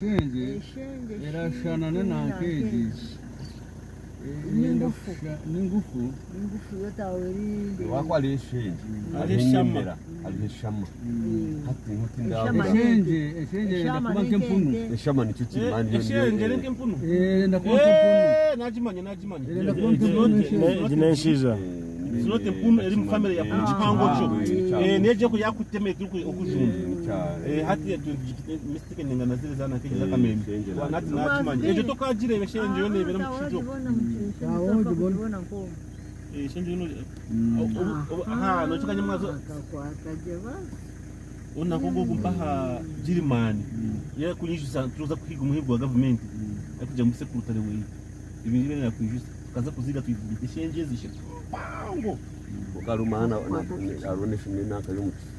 Shenje era shana na keji ningufu yotaweri wako alishenje alishamba hati mutinda shenje ndakuba kempunu shama ni chuchi mani shenje nkempunu ndakuba kempunu najimanya ndakuba kempunu jineshiza Silote mpunu eri mfamily ya kuchipango cho neje ko yakuteme kuri okujumba hati ya mistake ningana zile zana kije za kamembe wanati nachimanye ejo toka jire beshenje yone bera muchijo shenje no no chikanye mwazo ona kugo kumpaha jirimani ya kunyishusa tuza kuhiga umuhigo wa government akuja mu secretary we ibintu bene yakwijisa kaza kuziga tuyibishenje zishe pango ukarumana arone shimwe naka yo